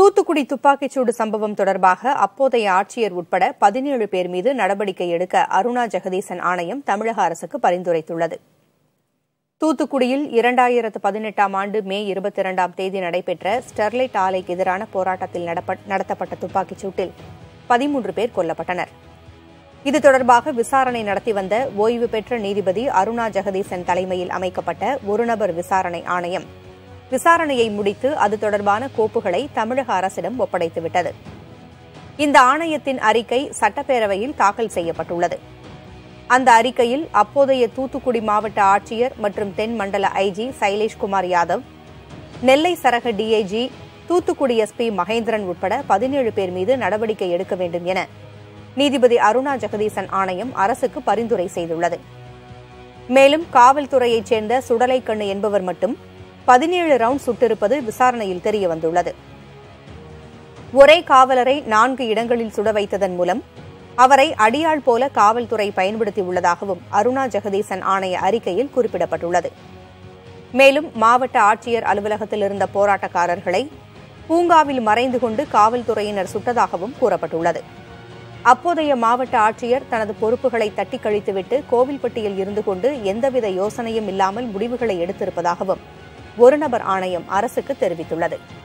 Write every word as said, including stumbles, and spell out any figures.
தூத்துக்குடி துப்பாக்கிச்சூடு சம்பவம் தொடர்பாக அப்போதைய ஆட்சியர் உட்பட பதினேழு பேர் மீது நடவடிக்கை எடுக்க அருணா ஜெகதீசன் ஆணையம் தமிழக அரசுக்கு பரிந்துரைத்துள்ளது. தூத்துக்குடியில் இரண்டாயிரத்து பதினெட்டாம் ஆண்டு மே இருபத்தி இரண்டாம் தேதி நடைபெற்ற ஸ்டெர்லைட் ஆலைக்கு எதிரான போராட்டத்தில் நடத்தப்பட்ட துப்பாக்கிச்சூட்டில் பதிமூன்று பேர் கொல்லப்பட்டனர். இது தொடர்பாக விசாரணை நடத்தி வந்த ஓய்வு பெற்ற நீதிபதி அருணா ஜெகதீசன் தலைமையில் அமைக்கப்பட்ட ஒருநபர் விசாரணை ஆணையம் விசாரணையை முடித்து அது தொடர்பான கோப்புகளை தமிழக அரசிடம் ஒப்படைத்துவிட்டது. இந்த ஆணையத்தின் அறிக்கை சட்டப்பேரவையில் தாக்கல் செய்யப்பட்டுள்ளது. அந்த அறிக்கையில் அப்போதைய தூத்துக்குடி மாவட்ட ஆட்சியர் மற்றும் தென் மண்டல ஐஜி சைலேஷ்குமார் யாதவ், நெல்லை சரக டிஐஜி, தூத்துக்குடி எஸ்பி மகேந்திரன் உட்பட பதினேழு பேர் மீது நடவடிக்கை எடுக்க வேண்டும் என நீதிபதி அருணா ஜெகதீசன் ஆணையம் அரசுக்கு பரிந்துரை செய்துள்ளது. மேலும் காவல்துறையைச் சேர்ந்த சுடலைக்கண்ணு என்பவர் மட்டும் பதினேழு ரவுண்ட் சுட்டிருப்பது விசாரணையில் தெரியவந்துள்ளது. ஒரே காவலரை நான்கு இடங்களில் சுட வைத்ததன் மூலம் அவரை அடியாள் போல காவல்துறை பயன்படுத்தியுள்ளதாகவும் அருணா ஜெகதீசன் ஆணைய அறிக்கையில் குறிப்பிடப்பட்டுள்ளது. மேலும் மாவட்ட ஆட்சியர் அலுவலகத்தில் இருந்த போராட்டக்காரர்களை பூங்காவில் மறைந்து கொண்டு காவல்துறையினர் சுட்டதாகவும் கூறப்பட்டுள்ளது. அப்போதைய மாவட்ட ஆட்சியர் தனது பொறுப்புகளை தட்டி கழித்துவிட்டு கோவில்பட்டியில் இருந்து கொண்டு எந்தவித யோசனையும் இல்லாமல் முடிவுகளை எடுத்திருப்பதாகவும் ஒருநபர் ஆணையம் அரசுக்கு தெரிவித்துள்ளது.